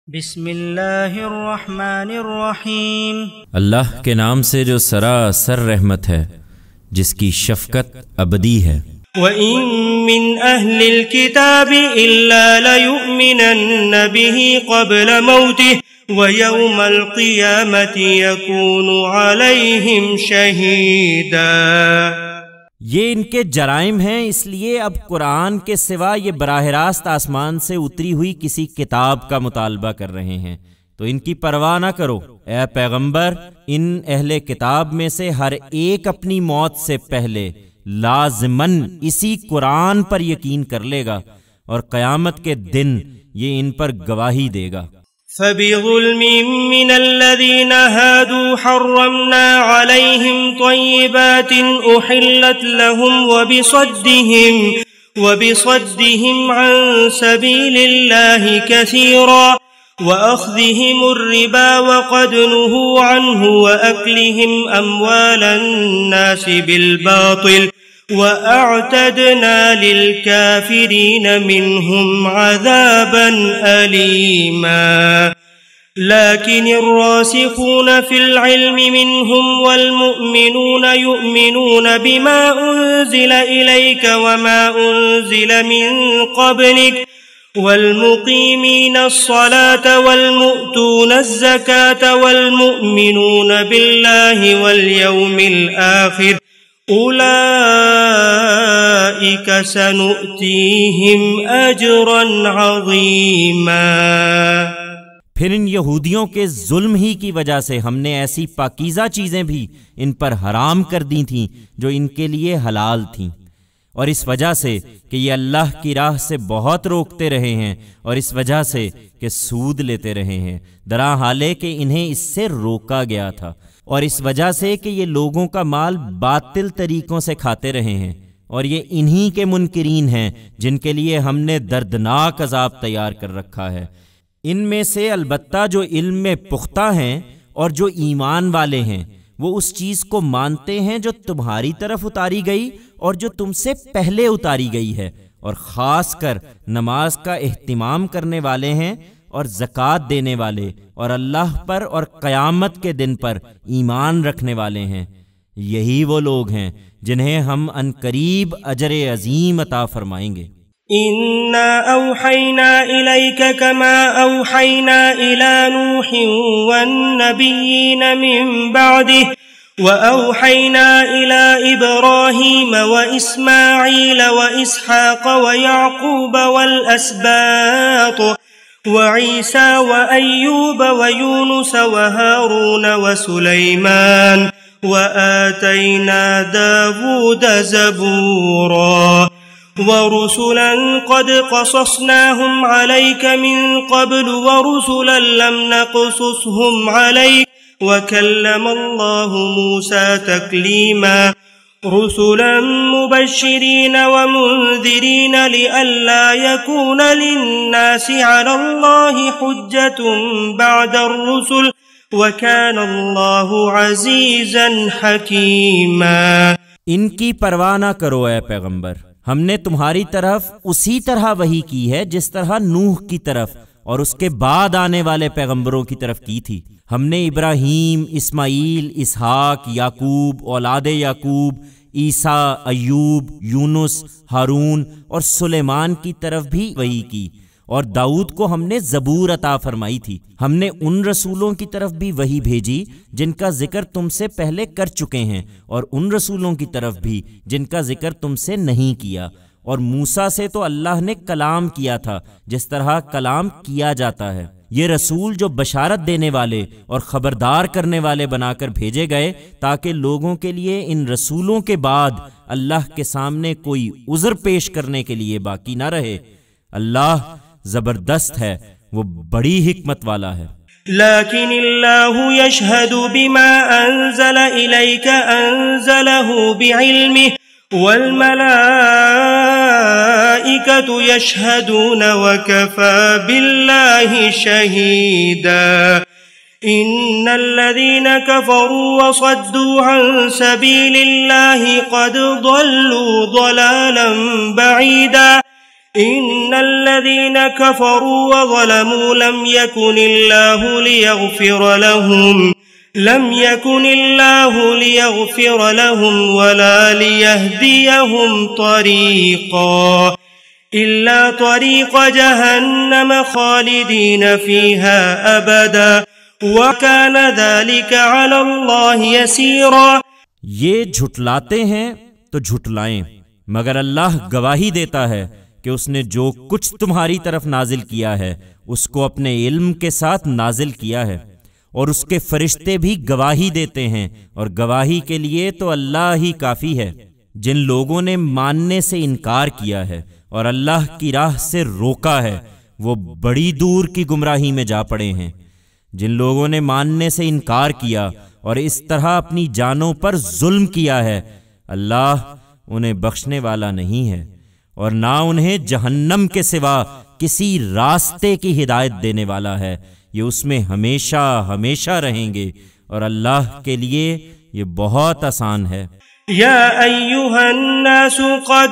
بسم اللہ الرحمن الرحیم۔ اللہ کے نام سے جو سراسر رحمت ہے، جس کی شفقت ابدی ہے۔ وَإِن مِّنْ أَهْلِ الْكِتَابِ إِلَّا لَيُؤْمِنَنَّ بِهِ قَبْلَ مَوْتِهِ وَيَوْمَ الْقِيَامَةِ يَكُونُ عَلَيْهِمْ شَهِيدًا۔ یہ ان کے جرائم ہیں، اس لیے اب قرآن کے سوا یہ براہ راست آسمان سے اتری ہوئی کسی کتاب کا مطالبہ کر رہے ہیں، تو ان کی پرواہ نہ کرو اے پیغمبر۔ ان اہل کتاب میں سے ہر ایک اپنی موت سے پہلے لازماً اسی قرآن پر یقین کر لے گا، اور قیامت کے دن یہ ان پر گواہی دے گا۔ فَبِظُلْمٍ مِّنَ الَّذِينَ هَادُوا حَرَّمْنَا عَلَيْهِمْ طَيِّبَاتٍ أُحِلَّتْ لَهُمْ وَبِصَدِّهِمْ عَن سَبِيلِ اللَّهِ كَثِيرًا وَأَخْذِهِمُ الرِّبَا وَقَدْ نُهُوا عَنْهُ وَأَكْلِهِمْ أَمْوَالَ النَّاسِ بِالْبَاطِلِ وَأَعْتَدْنَا لِلْكَافِرِينَ مِنْهُمْ عَذَابًا أَلِيمًا۔ لكن الراسخون في العلم منهم والمؤمنون يؤمنون بما أنزل إليك وما أنزل من قبلك والمقيمين الصلاة والمؤتون الزكاة والمؤمنون بالله واليوم الآخر أولئك سنؤتيهم أجرا عظيما۔ پھر ان یہودیوں کے ظلم ہی کی وجہ سے ہم نے ایسی پاکیزہ چیزیں بھی ان پر حرام کر دی تھیں جو ان کے لیے حلال تھیں، اور اس وجہ سے کہ یہ اللہ کی راہ سے بہت روکتے رہے ہیں، اور اس وجہ سے کہ سود لیتے رہے ہیں درا حالے کہ انہیں اس سے روکا گیا تھا، اور اس وجہ سے کہ یہ لوگوں کا مال باطل طریقوں سے کھاتے رہے ہیں، اور یہ انہی کے منکرین ہیں جن کے لیے ہم نے دردناک عذاب تیار کر رکھا ہے۔ ان میں سے البتہ جو علم میں پختہ ہیں اور جو ایمان والے ہیں، وہ اس چیز کو مانتے ہیں جو تمہاری طرف اتاری گئی اور جو تم سے پہلے اتاری گئی ہے، اور خاص کر نماز کا اہتمام کرنے والے ہیں اور زکوٰۃ دینے والے، اور اللہ پر اور قیامت کے دن پر ایمان رکھنے والے ہیں۔ یہی وہ لوگ ہیں جنہیں ہم عنقریب اجر عظیم عطا فرمائیں گے۔ إِنَّا أَوْحَيْنَا إِلَيْكَ كَمَا أَوْحَيْنَا إِلَى نُوحٍ وَالنَّبِيِّينَ مِن بَعْدِهِ وَأَوْحَيْنَا إِلَى إِبْرَاهِيمَ وَإِسْمَاعِيلَ وَإِسْحَاقَ وَيَعْقُوبَ وَالْأَسْبَاطِ وَعِيسَى وَأَيُّوبَ وَيُونُسَ وَهَارُونَ وَسُلَيْمَانَ وَآتَيْنَا دَاوُودَ زَبُورًا وَرُسُلًا قَدْ قَصَصْنَاهُمْ عَلَيْكَ مِن قَبْلُ وَرُسُلًا لَّمْ نَقْصُصْهُمْ عَلَيْكَ وَكَلَّمَ اللَّهُ مُوسَىٰ تَكْلِيمًا رُسُلًا مُبَشِّرِينَ وَمُنذِرِينَ لِئَلَّا يَكُونَ لِلنَّاسِ عَلَى اللَّهِ حُجَّةٌ بَعْدَ الرُّسُلِ وَكَانَ اللَّهُ عَزِيزًا حَكِيمًا۔ ان کی پرواہ نہ کرو اے پیغمبر، ہم نے تمہاری طرف اسی طرح وحی کی ہے جس طرح نوح کی طرف اور اس کے بعد آنے والے پیغمبروں کی طرف کی تھی۔ ہم نے ابراہیم، اسماعیل، اسحاق، یعقوب، اولاد یعقوب، عیسیٰ، ایوب، یونس، ہارون اور سلیمان کی طرف بھی وحی کی، اور داؤد کو ہم نے زبور عطا فرمائی تھی۔ ہم نے ان رسولوں کی طرف بھی وحی بھیجی جن کا ذکر تم سے پہلے کر چکے ہیں، اور ان رسولوں کی طرف بھی جن کا ذکر تم سے نہیں کیا، اور موسیٰ سے تو اللہ نے کلام کیا تھا جس طرح کلام کیا جاتا ہے۔ یہ رسول جو بشارت دینے والے اور خبردار کرنے والے بنا کر بھیجے گئے تاکہ لوگوں کے لیے ان رسولوں کے بعد اللہ کے سامنے کوئی عذر پیش کرنے کے لیے باقی نہ رہے۔ اللہ زبردست ہے، وہ بڑی حکمت والا ہے۔ لكن الله يشهد بما أنزل إليك أنزله بعلمه والملائكة يشهدون وكفى بالله شهيدا إن الذين كفروا وصدوا عن سبيل الله قد ضلوا ضلالا بعيدا إن الذين كفروا وظلموا لم يكن الله ليغفر لهم ولا ليهديهم طريقا إلا طريق جهنم خالدين فيها أبدا وكان ذلك على الله يسيرا۔ یہ جھٹلاتے ہیں تو جھٹلائیں، مگر اللہ گواہی دیتا ہے کہ اس نے جو کچھ تمہاری طرف نازل کیا ہے اس کو اپنے علم کے ساتھ نازل کیا ہے، اور اس کے فرشتے بھی گواہی دیتے ہیں، اور گواہی کے لیے تو اللہ ہی کافی ہے۔ جن لوگوں نے ماننے سے انکار کیا ہے اور اللہ کی راہ سے روکا ہے وہ بڑی دور کی گمراہی میں جا پڑے ہیں۔ جن لوگوں نے ماننے سے انکار کیا اور اس طرح اپنی جانوں پر ظلم کیا ہے، اللہ انہیں بخشنے والا نہیں ہے، اور نہ انہیں جہنم کے سوا کسی راستے کی ہدایت دینے والا ہے۔ یہ اس میں ہمیشہ ہمیشہ رہیں گے، اور اللہ کے لیے یہ بہت آسان ہے۔ يا أيها الناس قد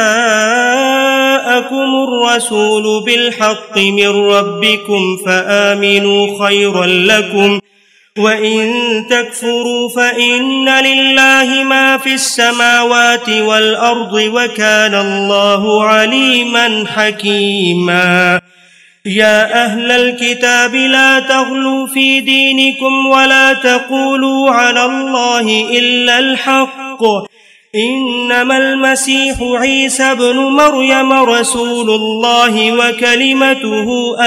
جاءكم الرسول بالحق من ربكم فآمنوا خيرا لكم وإن تكفروا فإن لله ما في السماوات والأرض وكان الله عليما حكيما۔ يا أهل الكتاب لا تغلوا في دينكم ولا تقولوا على الله إلا الحق إنما المسيح عيسى ابن مريم رسول الله وكلمته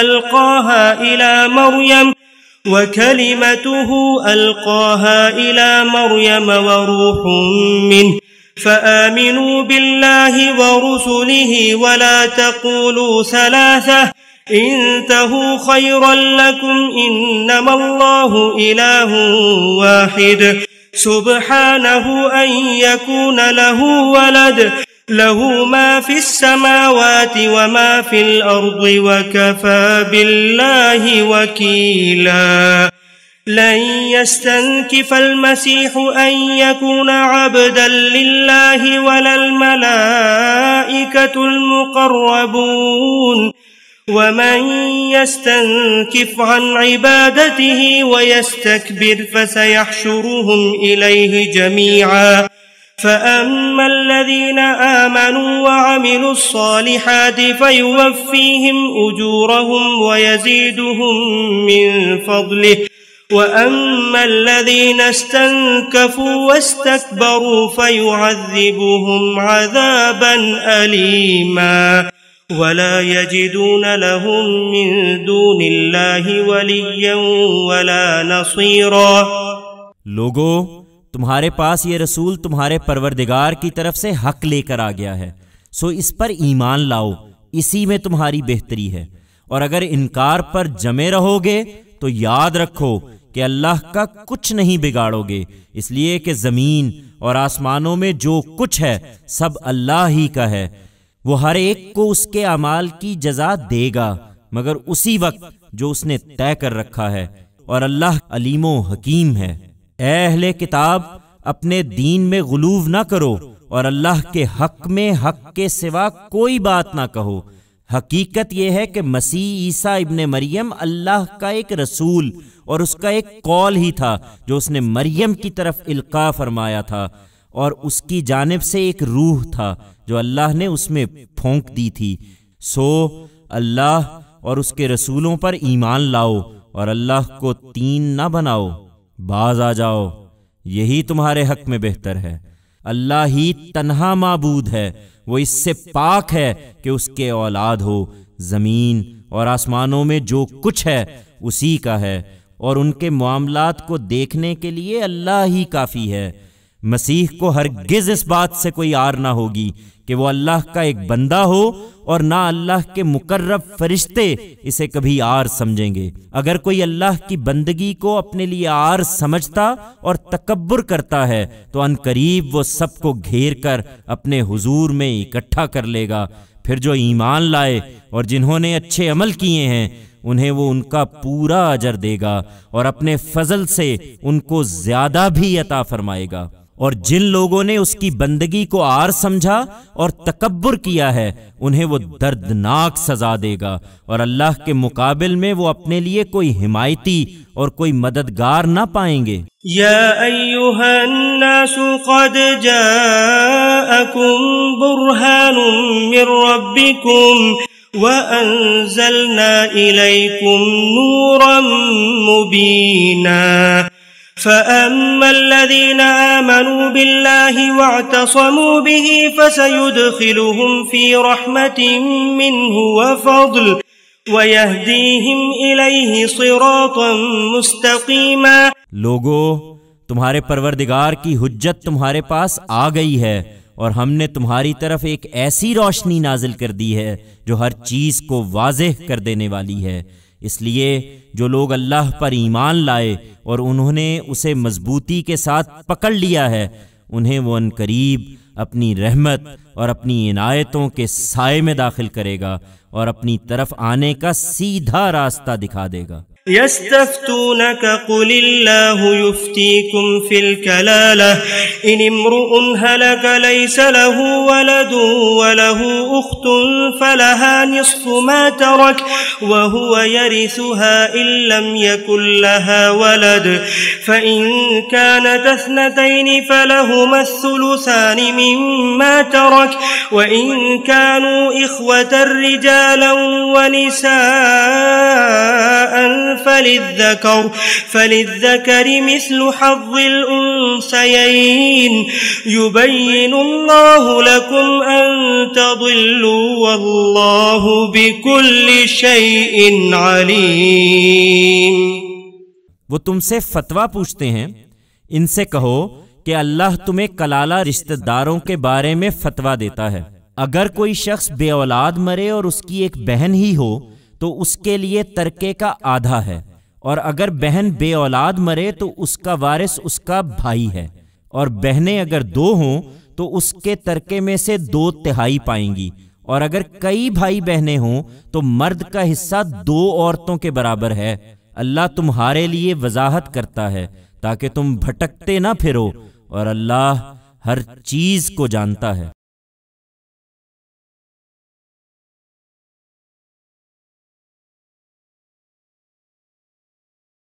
ألقاها إلى مريم وروح منه فآمنوا بالله ورسله ولا تقولوا ثلاثة انتهوا خيرا لكم إنما الله إله واحد سبحانه أن يكون له ولد له ما في السماوات وما في الأرض وكفى بالله وكيلا۔ لن يستنكف المسيح أن يكون عبدا لله ولا الملائكة المقربون ومن يستنكف عن عبادته ويستكبر فسيحشرهم إليه جميعا۔ فأما الذين آمنوا وعملوا الصالحات فيوفيهم أجورهم ويزيدهم من فضله وأما الذين استنكفوا واستكبروا فيعذبهم عذابا أليما ولا يجدون لهم من دون الله وليا ولا نصيرا۔ لوگو، تمہارے پاس یہ رسول تمہارے پروردگار کی طرف سے حق لے کر آ گیا ہے، سو اس پر ایمان لاؤ، اسی میں تمہاری بہتری ہے۔ اور اگر انکار پر جمے رہو گے تو یاد رکھو کہ اللہ کا کچھ نہیں بگاڑو گے، اس لیے کہ زمین اور آسمانوں میں جو کچھ ہے سب اللہ ہی کا ہے۔ وہ ہر ایک کو اس کے اعمال کی جزا دے گا مگر اسی وقت جو اس نے طے کر رکھا ہے، اور اللہ علیم و حکیم ہے۔ اے اہل کتاب، اپنے دین میں غلو نہ کرو اور اللہ کے حق میں حق کے سوا کوئی بات نہ کہو۔ حقیقت یہ ہے کہ مسیح عیسیٰ ابن مریم اللہ کا ایک رسول اور اس کا ایک قول ہی تھا جو اس نے مریم کی طرف القاء فرمایا تھا، اور اس کی جانب سے ایک روح تھا جو اللہ نے اس میں پھونک دی تھی۔ سو اللہ اور اس کے رسولوں پر ایمان لاؤ اور اللہ کو تین نہ بناؤ، باز آ جاؤ، یہی تمہارے حق میں بہتر ہے۔ اللہ ہی تنہا معبود ہے، وہ اس سے پاک ہے کہ اس کے اولاد ہو۔ زمین اور آسمانوں میں جو کچھ ہے اسی کا ہے، اور ان کے معاملات کو دیکھنے کے لیے اللہ ہی کافی ہے۔ مسیح کو ہرگز اس بات سے کوئی آر نہ ہوگی کہ وہ اللہ کا ایک بندہ ہو، اور نہ اللہ کے مقرب فرشتے اسے کبھی آر سمجھیں گے۔ اگر کوئی اللہ کی بندگی کو اپنے لیے آر سمجھتا اور تکبر کرتا ہے تو ان قریب وہ سب کو گھیر کر اپنے حضور میں اکٹھا کر لے گا۔ پھر جو ایمان لائے اور جنہوں نے اچھے عمل کیے ہیں انہیں وہ ان کا پورا اجر دے گا، اور اپنے فضل سے ان کو زیادہ بھی عطا فرمائے گا۔ اور جن لوگوں نے اس کی بندگی کو عار سمجھا اور تکبر کیا ہے انہیں وہ دردناک سزا دے گا، اور اللہ کے مقابل میں وہ اپنے لیے کوئی حمایتی اور کوئی مددگار نہ پائیں گے۔ یا ایھا الناس قد جاءکم برہان من ربکم وانزلنا الیکم نورا مبینا فأما الذين آمنوا بالله واعتصموا به فسيدخلهم في رحمة منه وفضل ويهديهم إليه صراطا مستقيما۔ لوگو، تمہارے پروردگار کی حجت تمہارے پاس آ گئی ہے، اور ہم نے تمہاری طرف ایک ایسی روشنی نازل کر دی ہے جو ہر چیز کو واضح کر دینے والی ہے۔ اس لیے جو لوگ اللہ پر ایمان لائے اور انہوں نے اسے مضبوطی کے ساتھ پکڑ لیا ہے، انہیں وہ عنقریب اپنی رحمت اور اپنی عنایتوں کے سائے میں داخل کرے گا اور اپنی طرف آنے کا سیدھا راستہ دکھا دے گا۔ يستفتونك قل الله يفتيكم في الكلالة إن امرؤ هلك ليس له ولد وله أخت فلها نصف ما ترك وهو يرثها إن لم يكن لها ولد فإن كانت اثنتين فلهما الثلثان مما ترك وإن كانوا إخوة رجالا ونساء فللذكر مثل حظ الأنثيين يبين الله لكم أن تضلوا والله بكل شيء عليم۔ وہ تم سے فتویٰ پوچھتے ہیں، ان سے کہو کہ اللہ تمہیں کلالہ رشتہ داروں کے بارے میں فتویٰ دیتا ہے۔ اگر کوئی شخص بے اولاد مرے اور اس کی ایک بہن ہی ہو تو اس کے لیے ترکے کا آدھا ہے، اور اگر بہن بے اولاد مرے تو اس کا وارث اس کا بھائی ہے، اور بہنیں اگر دو ہوں تو اس کے ترکے میں سے 2/3 پائیں گی، اور اگر کئی بھائی بہنیں ہوں تو مرد کا حصہ 2 عورتوں کے برابر ہے۔ اللہ تمہارے لیے وضاحت کرتا ہے تاکہ تم بھٹکتے نہ پھرو، اور اللہ ہر چیز کو جانتا ہے۔